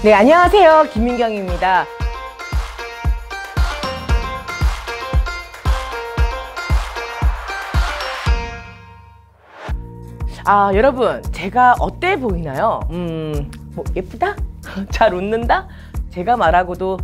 네, 안녕하세요. 김민경입니다. 여러분, 제가 어때 보이나요? 뭐 예쁘다? 잘 웃는다? 제가 말하고도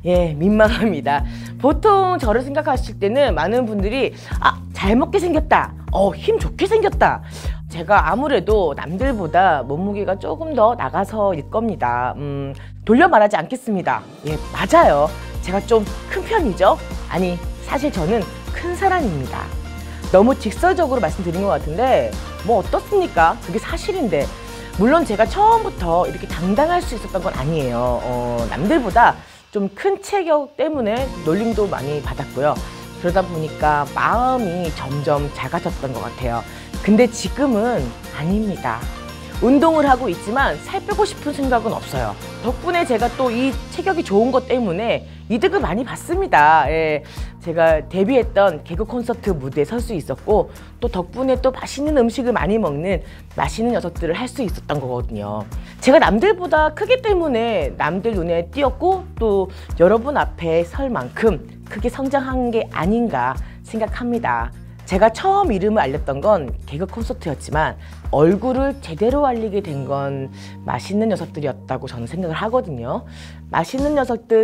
민망합니다. 보통 저를 생각하실 때는 많은 분들이 잘 먹게 생겼다, 힘 좋게 생겼다. 제가 아무래도 남들보다 몸무게가 조금 더 나가서일 겁니다. 돌려 말하지 않겠습니다. 맞아요. 제가 좀 큰 편이죠? 아니, 사실 저는 큰 사람입니다. 너무 직설적으로 말씀드린 것 같은데 뭐 어떻습니까? 그게 사실인데. 물론 제가 처음부터 이렇게 당당할 수 있었던 건 아니에요. 남들보다 좀 큰 체격 때문에 놀림도 많이 받았고요. 그러다 보니까 마음이 점점 작아졌던 것 같아요. 근데 지금은 아닙니다. 운동을 하고 있지만 살 빼고 싶은 생각은 없어요. 덕분에 제가 또 이 체격이 좋은 것 때문에 이득을 많이 받습니다. 제가 데뷔했던 개그 콘서트 무대에 설 수 있었고, 또 덕분에 또 맛있는 음식을 많이 먹는 맛있는 녀석들을 할 수 있었던 거거든요. 제가 남들보다 크기 때문에 남들 눈에 띄었고, 또 여러분 앞에 설 만큼 크게 성장한 게 아닌가 생각합니다. 제가 처음 이름을 알렸던 건 개그 콘서트였지만 얼굴을 제대로 알리게 된 건 맛있는 녀석들이었다고 저는 생각을 하거든요. 맛있는 녀석들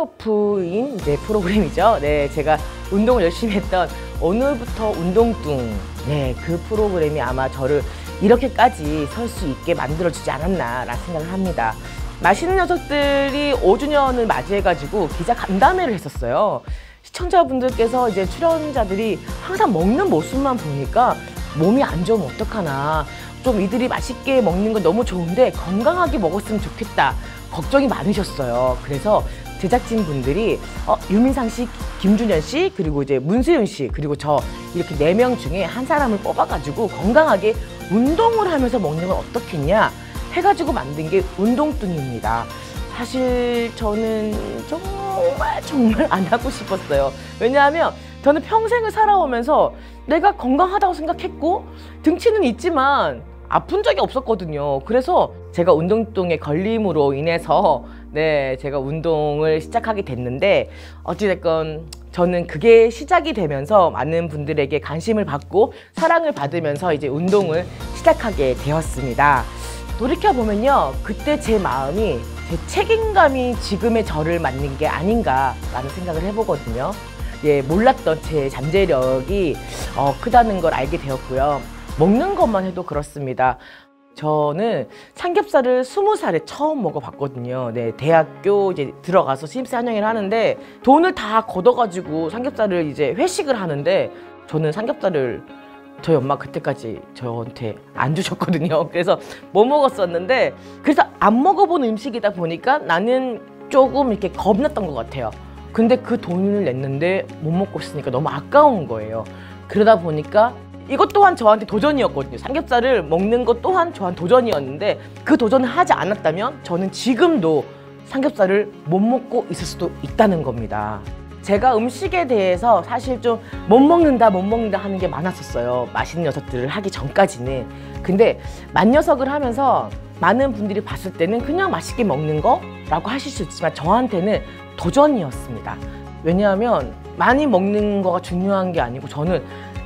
스피노프인 이제 프로그램이죠. 제가 운동을 열심히 했던 오늘부터 운동뚱, 그 프로그램이 아마 저를 이렇게까지 설 수 있게 만들어주지 않았나라는 생각을 합니다. 맛있는 녀석들이 5주년을 맞이해가지고 기자 간담회를 했었어요. 시청자분들께서 이제 출연자들이 항상 먹는 모습만 보니까 몸이 안 좋으면 어떡하나, 좀 이들이 맛있게 먹는 건 너무 좋은데 건강하게 먹었으면 좋겠다 걱정이 많으셨어요. 그래서 제작진분들이 유민상 씨, 김준현 씨, 그리고 이제 문세윤 씨, 그리고 저 이렇게 4명 중에 한 사람을 뽑아가지고 건강하게 운동을 하면서 먹는 건 어떻겠냐 해가지고 만든 게 운동뚱입니다. 사실 저는 정말 안 하고 싶었어요. 왜냐하면 저는 평생을 살아오면서 내가 건강하다고 생각했고 등치는 있지만 아픈 적이 없었거든요. 그래서 제가 운동뚱에 걸림으로 인해서 제가 운동을 시작하게 됐는데, 어찌됐건 저는 그게 시작이 되면서 많은 분들에게 관심을 받고 사랑을 받으면서 이제 운동을 시작하게 되었습니다. 돌이켜보면요, 그때 제 마음이, 제 책임감이 지금의 저를 만든 게 아닌가라는 생각을 해보거든요. 몰랐던 제 잠재력이 크다는 걸 알게 되었고요. 먹는 것만 해도 그렇습니다. 저는 삼겹살을 20살에 처음 먹어봤거든요. 대학교 이제 들어가서 신입생 한영회를 하는데 돈을 다 걷어가지고 삼겹살을 이제 회식을 하는데, 저는 삼겹살을 저희 엄마 그때까지 저한테 안 주셨거든요. 그래서 못 먹었었는데, 그래서 안 먹어본 음식이다 보니까 나는 조금 이렇게 겁났던 것 같아요. 근데 그 돈을 냈는데 못 먹고 있으니까 너무 아까운 거예요. 그러다 보니까 이것 또한 저한테 도전이었거든요. 삼겹살을 먹는 것 또한 저한 도전이었는데, 그 도전을 하지 않았다면 저는 지금도 삼겹살을 못 먹고 있을 수도 있다는 겁니다. 제가 음식에 대해서 사실 좀 못 먹는다 하는 게 많았었어요. 맛있는 녀석들을 하기 전까지는. 근데 맛녀석을 하면서 많은 분들이 봤을 때는 그냥 맛있게 먹는 거라고 하실 수 있지만 저한테는 도전이었습니다. 왜냐하면 많이 먹는 거가 중요한 게 아니고, 저는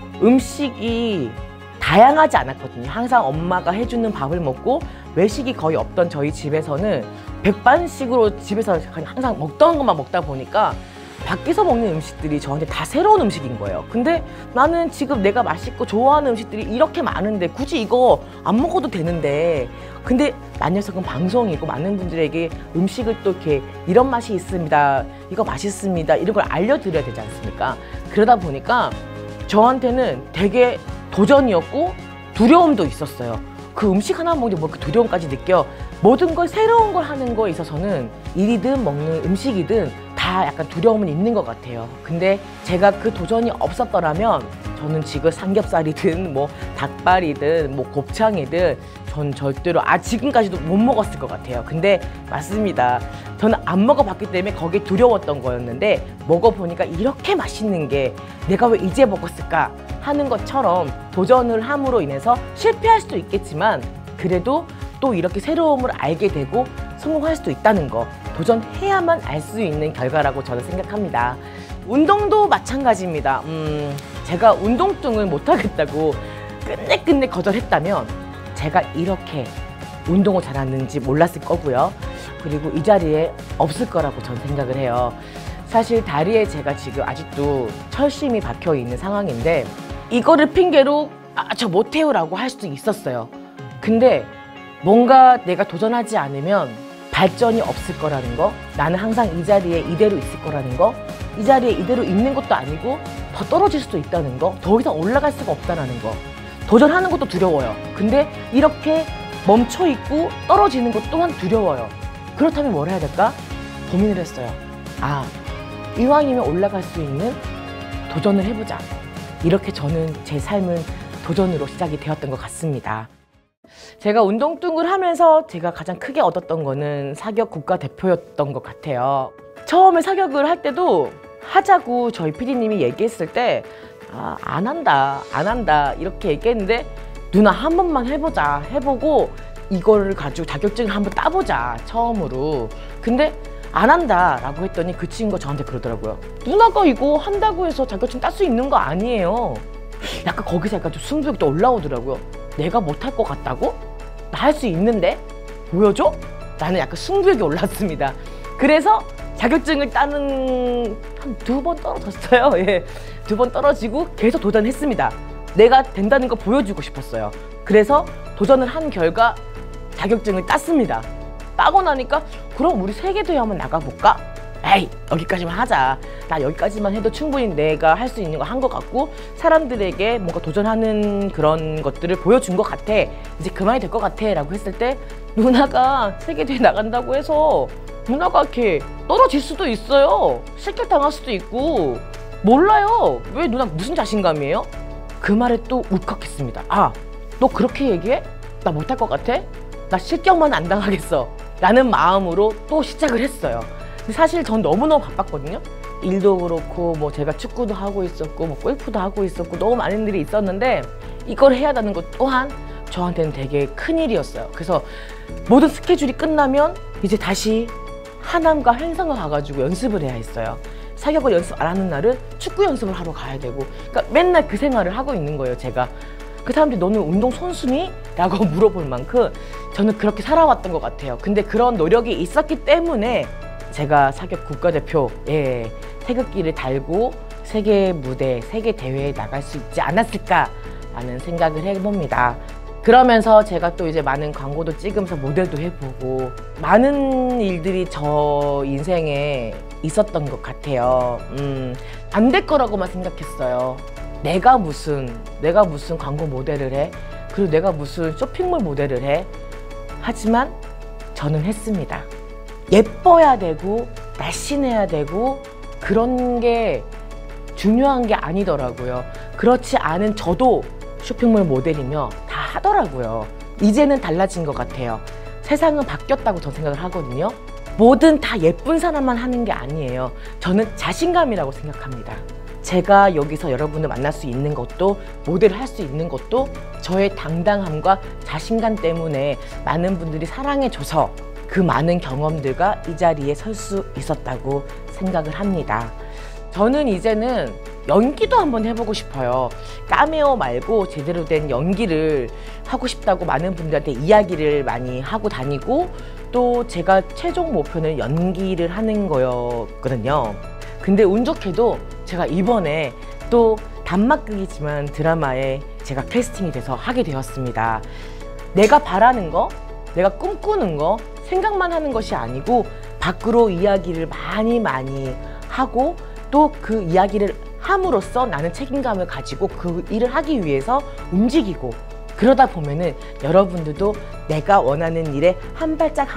음식이 다양하지 않았거든요. 항상 엄마가 해주는 밥을 먹고 외식이 거의 없던 저희 집에서는 백반식으로 집에서 항상 먹던 것만 먹다 보니까 밖에서 먹는 음식들이 저한테 다 새로운 음식인 거예요. 근데 나는 지금 내가 맛있고 좋아하는 음식들이 이렇게 많은데 굳이 이거 안 먹어도 되는데, 근데 맛녀석은 방송이고 많은 분들에게 음식을 또 이렇게 이런 맛이 있습니다, 이거 맛있습니다, 이런 걸 알려드려야 되지 않습니까? 그러다 보니까 저한테는 되게 도전이었고 두려움도 있었어요. 그 음식 하나 먹는데 뭐 그 두려움까지 느껴. 모든 걸 새로운 걸 하는 거에 있어서는 일이든 먹는 음식이든 다 약간 두려움은 있는 것 같아요. 근데 제가 그 도전이 없었더라면 저는 지금 삼겹살이든 뭐 닭발이든 뭐 곱창이든 전 절대로 지금까지도 못 먹었을 것 같아요. 근데 맞습니다. 저는 안 먹어봤기 때문에 거기에 두려웠던 거였는데, 먹어보니까 이렇게 맛있는 게 내가 왜 이제 먹었을까 하는 것처럼 도전을 함으로 인해서 실패할 수도 있겠지만 그래도 또 이렇게 새로움을 알게 되고 성공할 수도 있다는 거, 도전해야만 알 수 있는 결과라고 저는 생각합니다. 운동도 마찬가지입니다. 제가 운동증을 못하겠다고 끝내 거절했다면 제가 이렇게 운동을 잘하는지 몰랐을 거고요. 그리고 이 자리에 없을 거라고 저는 생각을 해요. 사실 다리에 제가 지금 아직도 철심이 박혀 있는 상황인데 이거를 핑계로 저 못해요 라고 할 수도 있었어요. 근데 뭔가 내가 도전하지 않으면 발전이 없을 거라는 거, 나는 항상 이 자리에 이대로 있을 거라는 거, 이 자리에 이대로 있는 것도 아니고 더 떨어질 수도 있다는 거, 더 이상 올라갈 수가 없다는 거, 도전하는 것도 두려워요. 근데 이렇게 멈춰있고 떨어지는 것 또한 두려워요. 그렇다면 뭘 해야 될까? 고민을 했어요. 이왕이면 올라갈 수 있는 도전을 해보자. 이렇게 저는 제 삶은 도전으로 시작이 되었던 것 같습니다. 제가 운동뚱을 하면서 제가 가장 크게 얻었던 거는 사격 국가대표였던 것 같아요. 처음에 사격을 할 때도 하자고 저희 PD님이 얘기했을 때 안 한다 이렇게 얘기했는데 누나 한 번만 해보자, 해보고 이거를 가지고 자격증을 한번 따보자 처음으로. 근데 안 한다 라고 했더니 그 친구가 저한테 그러더라고요. 누나가 이거 한다고 해서 자격증 딸 수 있는 거 아니에요. 약간 거기서 약간 좀 승부욕이 또 올라오더라고요. 내가 못할 것 같다고? 나 할 수 있는데? 보여줘? 나는 약간 승부욕이 올랐습니다. 그래서 자격증을 따는 한 2번 떨어졌어요. 예, 2번 떨어지고 계속 도전했습니다. 내가 된다는 거 보여주고 싶었어요. 그래서 도전을 한 결과 자격증을 땄습니다. 따고 나니까 그럼 우리 세계대회 한번 나가볼까? 에이, 여기까지만 하자. 나 여기까지만 해도 충분히 내가 할 수 있는 거 한 것 같고 사람들에게 뭔가 도전하는 그런 것들을 보여준 것 같아. 이제 그만이 될 것 같아 라고 했을 때 누나가 세계대회 나간다고 해서 누나가 이렇게 떨어질 수도 있어요. 실격당할 수도 있고 몰라요. 왜 누나 무슨 자신감이에요? 그 말에 또 울컥했습니다. 너 그렇게 얘기해? 나 못할 것 같아? 나 실격만 안 당하겠어 라는 마음으로 또 시작을 했어요. 근데 사실 전 너무너무 바빴거든요. 일도 그렇고 뭐 제가 축구도 하고 있었고 뭐 골프도 하고 있었고 너무 많은 일이 있었는데 이걸 해야 하는 것 또한 저한테는 되게 큰일이었어요. 그래서 모든 스케줄이 끝나면 이제 다시 하남과 횡성을 가가지고 연습을 해야 했어요. 사격을 연습 안 하는 날은 축구 연습을 하러 가야 되고, 그러니까 맨날 그 생활을 하고 있는 거예요. 제가. 그 사람들이 너는 운동선수니? 라고 물어볼 만큼 저는 그렇게 살아왔던 것 같아요. 근데 그런 노력이 있었기 때문에 제가 사격 국가대표에 태극기를 달고 세계 무대, 세계 대회에 나갈 수 있지 않았을까라는 생각을 해봅니다. 그러면서 제가 또 이제 많은 광고도 찍으면서 모델도 해보고 많은 일들이 저 인생에 있었던 것 같아요. 안 될 거라고만 생각했어요. 내가 무슨 광고 모델을 해? 그리고 내가 무슨 쇼핑몰 모델을 해? 하지만 저는 했습니다. 예뻐야 되고 날씬해야 되고 그런 게 중요한 게 아니더라고요. 그렇지 않은 저도 쇼핑몰 모델이며 다 하더라고요. 이제는 달라진 것 같아요. 세상은 바뀌었다고 저는 생각을 하거든요. 뭐든 다 예쁜 사람만 하는 게 아니에요. 저는 자신감이라고 생각합니다. 제가 여기서 여러분을 만날 수 있는 것도 모델을 할 수 있는 것도 저의 당당함과 자신감 때문에 많은 분들이 사랑해줘서 그 많은 경험들과 이 자리에 설 수 있었다고 생각을 합니다. 저는 이제는 연기도 한번 해보고 싶어요. 카메오 말고 제대로 된 연기를 하고 싶다고 많은 분들한테 이야기를 많이 하고 다니고 또 제가 최종 목표는 연기를 하는 거였거든요. 근데 운 좋게도 제가 이번에 또 단막극이지만 드라마에 제가 캐스팅이 돼서 하게 되었습니다. 내가 바라는 거, 내가 꿈꾸는 거 생각만 하는 것이 아니고 밖으로 이야기를 많이 하고 또 그 이야기를 함으로써 나는 책임감을 가지고 그 일을 하기 위해서 움직이고 그러다 보면은 여러분들도 내가 원하는 일에 한 발짝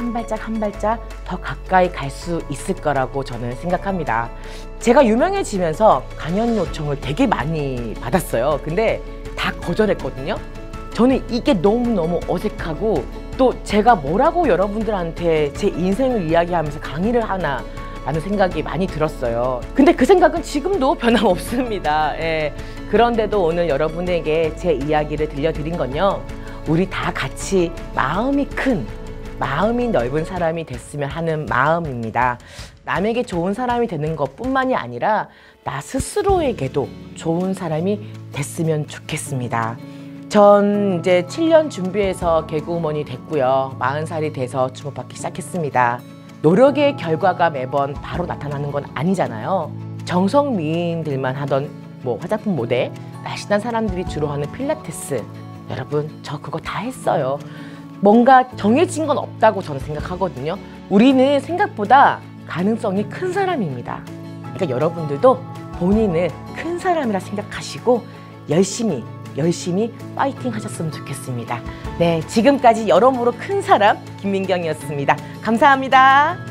더 가까이 갈 수 있을 거라고 저는 생각합니다. 제가 유명해지면서 강연 요청을 되게 많이 받았어요. 근데 다 거절했거든요. 저는 이게 너무너무 어색하고 또 제가 뭐라고 여러분들한테 제 인생을 이야기하면서 강의를 하나 라는 생각이 많이 들었어요. 근데 그 생각은 지금도 변함없습니다. 예. 그런데도 오늘 여러분에게 제 이야기를 들려드린 건요. 우리 다 같이 마음이 큰 마음이 넓은 사람이 됐으면 하는 마음입니다. 남에게 좋은 사람이 되는 것뿐만이 아니라 나 스스로에게도 좋은 사람이 됐으면 좋겠습니다. 전 이제 7년 준비해서 개그우먼이 됐고요. 40살이 돼서 주목받기 시작했습니다. 노력의 결과가 매번 바로 나타나는 건 아니잖아요. 정성미인들만 하던 화장품 모델, 날씬한 사람들이 주로 하는 필라테스, 여러분 저 그거 다 했어요. 뭔가 정해진 건 없다고 저는 생각하거든요. 우리는 생각보다 가능성이 큰 사람입니다. 그러니까 여러분들도 본인을 큰 사람이라 생각하시고 열심히 파이팅 하셨으면 좋겠습니다. 네, 지금까지 여러모로 큰 사람 김민경이었습니다. 감사합니다.